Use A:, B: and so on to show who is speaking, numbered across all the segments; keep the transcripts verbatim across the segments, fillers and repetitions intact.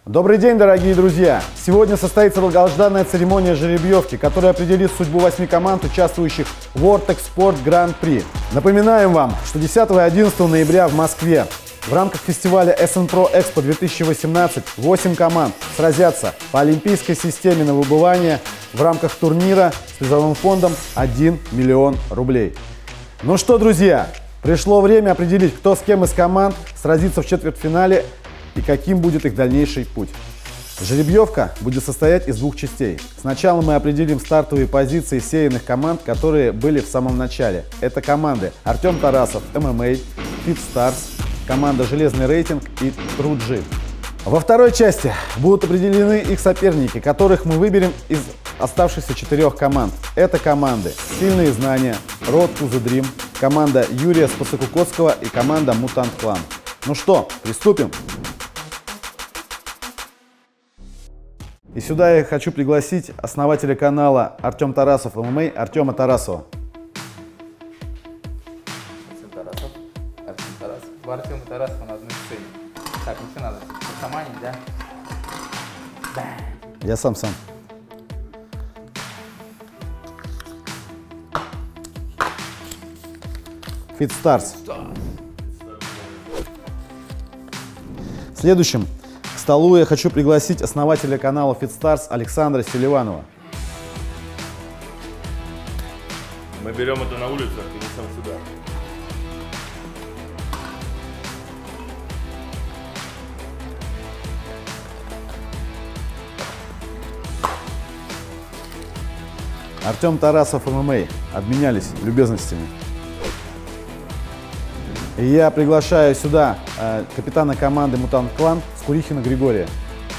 A: Добрый день, дорогие друзья! Сегодня состоится долгожданная церемония жеребьевки, которая определит судьбу восьми команд, участвующих в Vortex Sport Grand Prix. Напоминаем вам, что десятого и одиннадцатого ноября в Москве в рамках фестиваля эс эн про Экспо две тысячи восемнадцать восемь команд сразятся по олимпийской системе на выбывание в рамках турнира с призовым фондом один миллион рублей. Ну что, друзья, пришло время определить, кто с кем из команд сразится в четвертьфинале и каким будет их дальнейший путь. Жеребьевка будет состоять из двух частей. Сначала мы определим стартовые позиции сеянных команд, которые были в самом начале. Это команды Артем Тарасов, эм эм а, FitStars, команда Железный рейтинг и TrueG. Во второй части будут определены их соперники, которых мы выберем из оставшихся четырех команд. Это команды Сильные знания, Road to the Dream, команда Юрия Спасокукоцкого и команда Mutant Clan. Ну что, приступим? И сюда я хочу пригласить основателя канала Артем Тарасов эм эм а Артема Тарасова.
B: Артем Тарасов. Артем Тарасов. Два Артема Тарасова на одной сцене. Так, ну что надо? Шаманить, да?
A: Я сам сам. FitStars. Следующим к столу я хочу пригласить основателя канала FitStars Александра Селиванова.
C: Мы берем это на улицах и несем сюда.
A: Артем Тарасов, эм эм а. Обменялись любезностями. И я приглашаю сюда э, капитана команды Mutant Clan Скурихина Григория.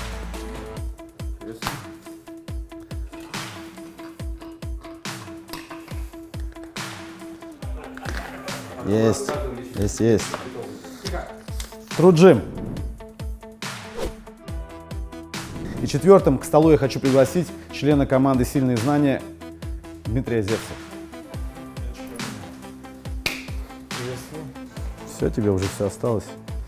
A: Есть, есть, есть. TrueG. И четвертым к столу я хочу пригласить члена команды Сильные знания Дмитрия Зевцева. Все, тебе уже все осталось.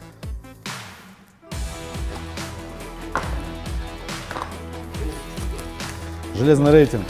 A: Железный рейтинг.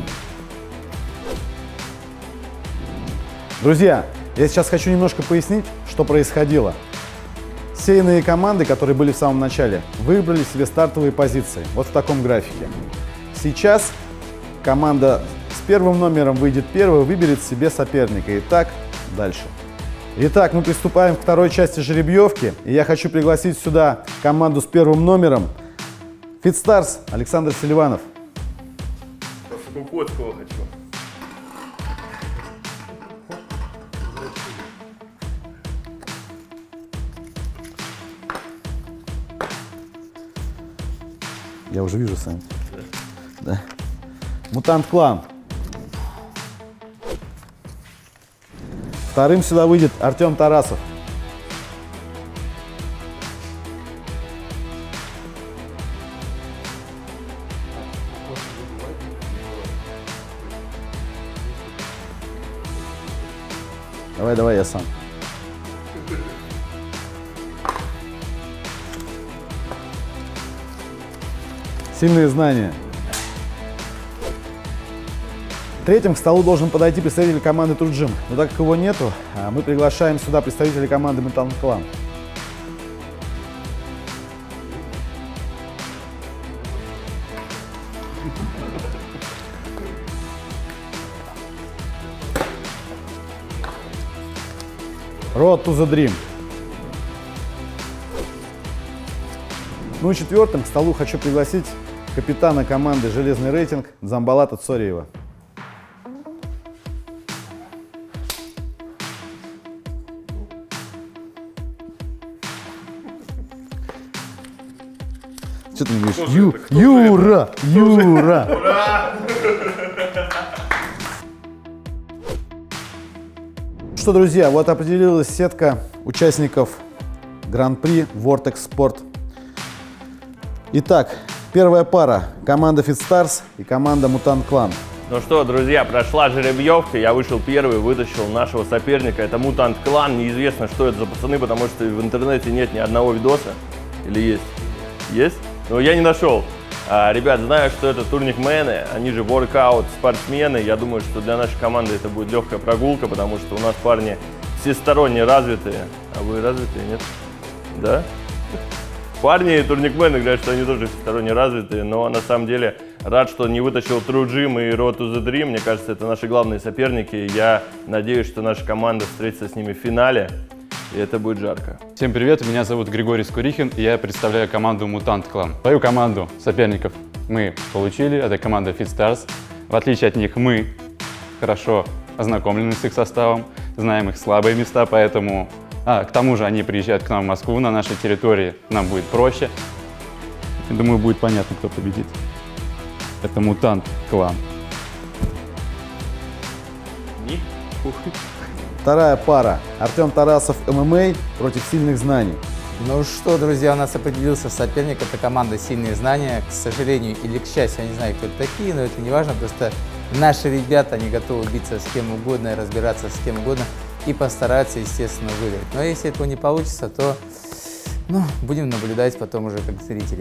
A: Друзья, я сейчас хочу немножко пояснить, что происходило. Сеянные команды, которые были в самом начале, выбрали себе стартовые позиции. Вот в таком графике. Сейчас команда с первым номером выйдет первой, выберет себе соперника. И так дальше. Итак, мы приступаем к второй части жеребьевки. И я хочу пригласить сюда команду с первым номером. FitStars Александр Селиванов.
C: Спасокукоцкого хочу.
A: Я уже вижу сами. Да. Mutant Clan. Вторым сюда выйдет Артем Тарасов. Давай, давай, я сам. Сильные знания. Третьим к столу должен подойти представитель команды TrueG. Но так как его нету, мы приглашаем сюда представителей команды Mutant Clan. Road to the Dream. Ну и четвертым к столу хочу пригласить капитана команды Железный рейтинг Дзамбалата Цориева. Что ты мне говоришь? Ю, Юра! Юра! Что, друзья, вот определилась сетка участников Гран-при Vortex Sport. Итак, первая пара – команда FitStars и команда Mutant Clan.
C: Ну что, друзья, прошла жеребьевка, я вышел первый, вытащил нашего соперника, это Mutant Clan. Неизвестно, что это за пацаны, потому что в интернете нет ни одного видоса. Или есть? Есть? но я не нашел. А, ребят, знаю, что это турникмены, они же воркаут спортсмены. Я думаю, что для нашей команды это будет легкая прогулка, потому что у нас парни всесторонне развитые. А вы развитые, нет? Да? Парни и турникмены говорят, что они тоже всесторонне развитые, но на самом деле рад, что не вытащил True Gym и Road to the Dream. Мне кажется, это наши главные соперники. Я надеюсь, что наша команда встретится с ними в финале, и это будет жарко.
D: Всем привет, меня зовут Григорий Скурихин, и я представляю команду Mutant Clan. Свою команду соперников мы получили, это команда FitStars. В отличие от них мы хорошо ознакомлены с их составом, знаем их слабые места, поэтому... А, к тому же они приезжают к нам в Москву, на нашей территории нам будет проще. Я думаю, будет понятно, кто победит. Это Mutant Clan.
A: Вторая пара. Артем Тарасов эм эм а против Сильных Знаний.
B: Ну что, друзья, у нас определился соперник. Это команда «Сильные знания». К сожалению или к счастью, я не знаю, кто это такие, но это не важно. Просто наши ребята, они готовы биться с кем угодно и разбираться с кем угодно. И постараются, естественно, выиграть. Но если этого не получится, то ну, будем наблюдать потом уже как зрители.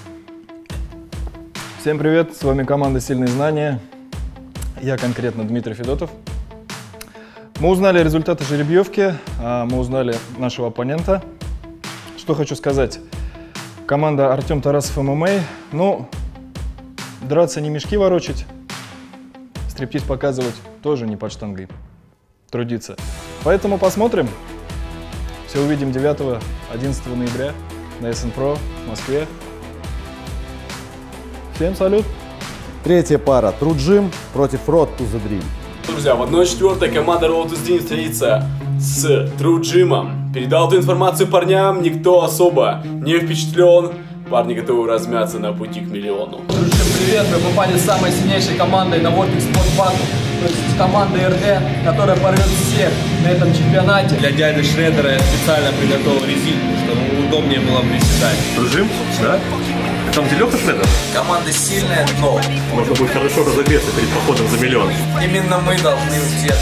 E: Всем привет, с вами команда «Сильные знания». Я конкретно Дмитрий Федотов. Мы узнали результаты жеребьевки, мы узнали нашего оппонента. Что хочу сказать. Команда Артем Тарасов эм эм а. Ну, драться не мешки ворочать, стриптиз показывать тоже не под штангой. Трудиться. Поэтому посмотрим. Все увидим девятого-одиннадцатого ноября на эс эн про в Москве. Всем салют!
A: Третья пара. True Gym против Road to the Dream.
F: Друзья, в одна четвертая команда Road to the Dream встретится с True Gym. Передал эту информацию парням, никто особо не впечатлен. Парни готовы размяться на пути к миллиону.
G: Друзья, привет! Вы попали с самой сильнейшей командой на Vortex Sport Battle, то есть с командой эр дэ, которая порвет всех на этом чемпионате.
H: Для дяди Шредера я специально приготовил резинку, чтобы удобнее было приседать.
C: Дружим? Да? Там где Леха Шредер?
G: Команда сильная, но
C: Можно будет хорошо разогреться перед походом за миллион.
G: именно мы должны успеть.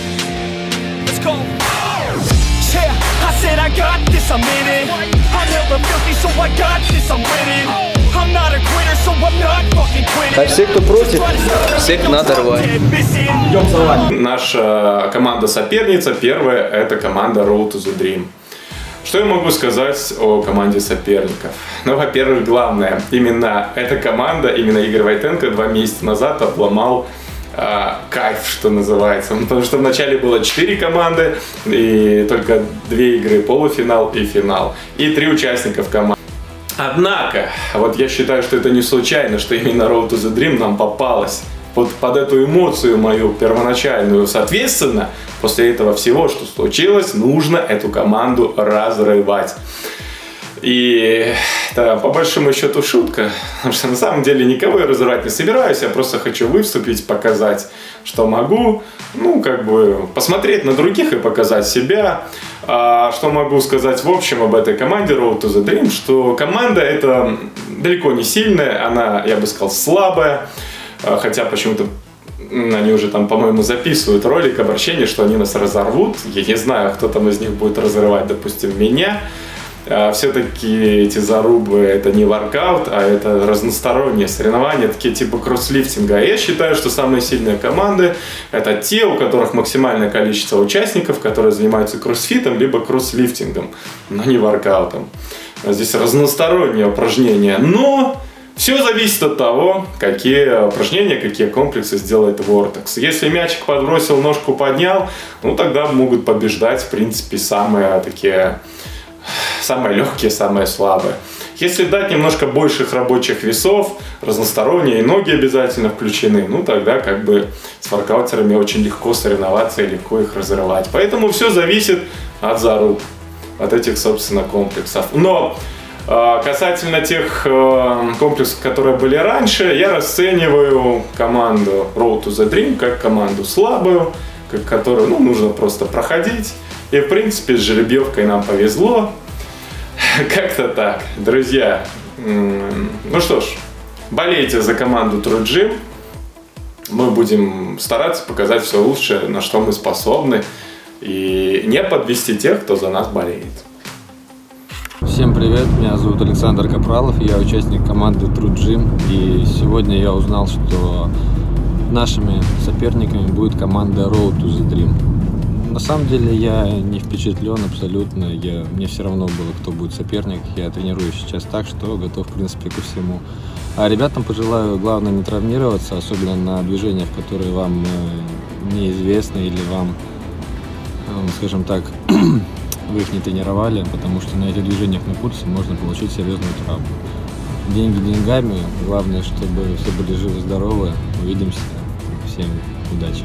I: I said I got this, I'm in it. I'm never filthy, so I got this, I'm winning. I'm not a quitter, so I'm not fucking quitting.
G: А все, кто против, всех надо рвать.
F: Идем за вами. Наша команда-соперница первая — это команда Road to the Dream. Что я могу сказать о команде соперников? Ну, во-первых, главное, именно эта команда, именно Игорь Войтенко два месяца назад обломал Uh, кайф, что называется. Потому что вначале было четыре команды, и только две игры, полуфинал и финал, и три участников команды. Однако, вот я считаю, что это не случайно, что именно Road to the Dream нам попалась под, под эту эмоцию мою первоначальную. Соответственно, после этого всего, что случилось, нужно эту команду разрывать. И это по большому счету шутка, потому что на самом деле никого я разрывать не собираюсь, я просто хочу выступить, показать, что могу, ну, как бы, посмотреть на других и показать себя. А что могу сказать в общем об этой команде Road to the Dream, что команда эта далеко не сильная, она, я бы сказал, слабая, хотя почему-то они уже там, по-моему, записывают ролик, обращение, что они нас разорвут. Я не знаю, кто там из них будет разрывать, допустим, меня. Все-таки эти зарубы — это не воркаут, а это разносторонние соревнования, такие типа кросслифтинга. Я считаю, что самые сильные команды — это те, у которых максимальное количество участников, которые занимаются кроссфитом либо кросслифтингом, но не воркаутом. Здесь разносторонние упражнения, но все зависит от того, какие упражнения, какие комплексы сделает Vortex. Если мячик подбросил, ножку поднял, ну тогда могут побеждать, в принципе, самые такие... самые легкие, самые слабые. Если дать немножко больших рабочих весов, разносторонние, и ноги обязательно включены, ну тогда как бы с воркаутерами очень легко соревноваться и легко их разрывать. Поэтому все зависит от заруб, от этих, собственно, комплексов. Но э, касательно тех э, комплексов, которые были раньше, я расцениваю команду Road to the Dream как команду слабую, как которую, ну, нужно просто проходить. И, в принципе, с жеребьевкой нам повезло. Как-то так. Друзья, ну что ж, болейте за команду True Gym. Мы будем стараться показать все лучшее, на что мы способны. И не подвести тех, кто за нас болеет.
J: Всем привет, меня зовут Александр Капралов, я участник команды True Gym, и сегодня я узнал, что нашими соперниками будет команда Road to the Dream. На самом деле я не впечатлен абсолютно, я, мне все равно было, кто будет соперник, я тренируюсь сейчас так, что готов в принципе ко всему. А ребятам пожелаю, главное, не травмироваться, особенно на движениях, которые вам э, неизвестны или вам, э, скажем так, вы их не тренировали, потому что на этих движениях на пульсе можно получить серьезную травму. Деньги деньгами, главное, чтобы все были живы-здоровы. Увидимся. Всем удачи.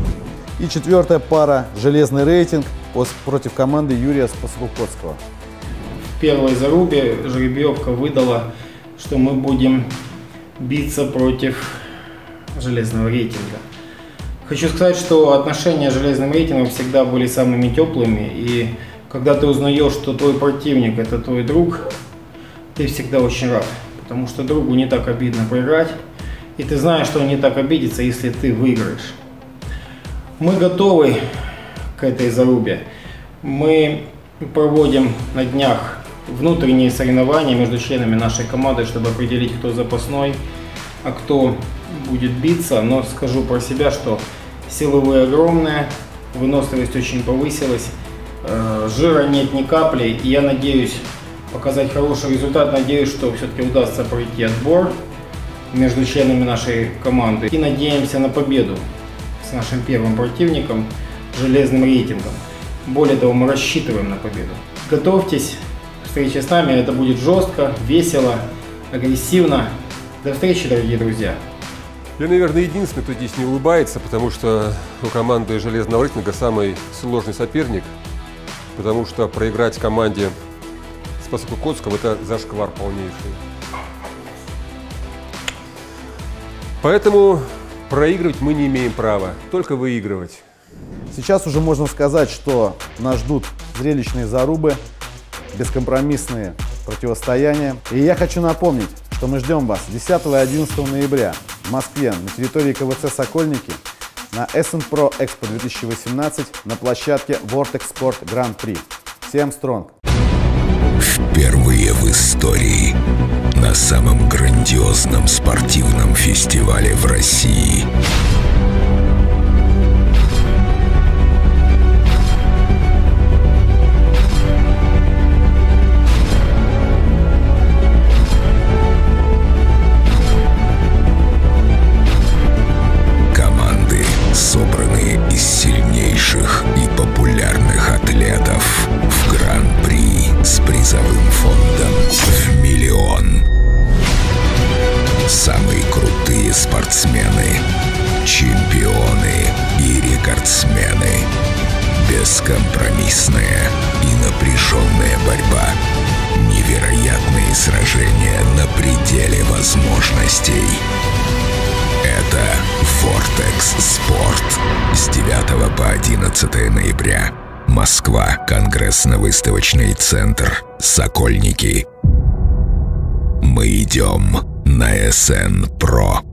A: И четвертая пара – железный рейтинг против команды Юрия Спасокукоцкого.
K: В первой зарубе жеребьевка выдала, что мы будем биться против железного рейтинга. Хочу сказать, что отношения с железным рейтингом всегда были самыми теплыми, и когда ты узнаешь, что твой противник – это твой друг, ты всегда очень рад, потому что другу не так обидно проиграть, и ты знаешь, что он не так обидится, если ты выиграешь. Мы готовы к этой зарубе. Мы проводим на днях внутренние соревнования между членами нашей команды, чтобы определить, кто запасной, а кто будет биться. Но скажу про себя, что силы вы огромные, выносливость очень повысилась. Жира нет ни капли, и я надеюсь показать хороший результат, надеюсь, что все-таки удастся пройти отбор между членами нашей команды. И надеемся на победу с нашим первым противником, железным рейтингом. Более того, мы рассчитываем на победу. Готовьтесь, встреча с нами, это будет жестко, весело, агрессивно. До встречи, дорогие друзья!
L: Я, наверное, единственный, кто здесь не улыбается, потому что у команды железного рейтинга самый сложный соперник. Потому что проиграть команде Спасокукоцкого – это зашквар полнейший. Поэтому проигрывать мы не имеем права, только выигрывать.
A: Сейчас уже можно сказать, что нас ждут зрелищные зарубы, бескомпромиссные противостояния. И я хочу напомнить, что мы ждем вас десятого и одиннадцатого ноября в Москве на территории ка вэ цэ «Сокольники» на эс эн про Экспо две тысячи восемнадцать на площадке Vortex Sport Grand Prix. Всем стронг!
M: Впервые в истории на самом грандиозном спортивном фестивале в России команды, собранные из сильнейших и популярных атлетов в Гран-при с призовым фондом в миллион. Самые крутые спортсмены, чемпионы и рекордсмены. Бескомпромиссная и напряженная борьба. Невероятные сражения на пределе возможностей. Это Vortex Sport с девятого по одиннадцатое ноября. Москва, Конгрессно-выставочный центр «Сокольники». Мы идем на эс эн про.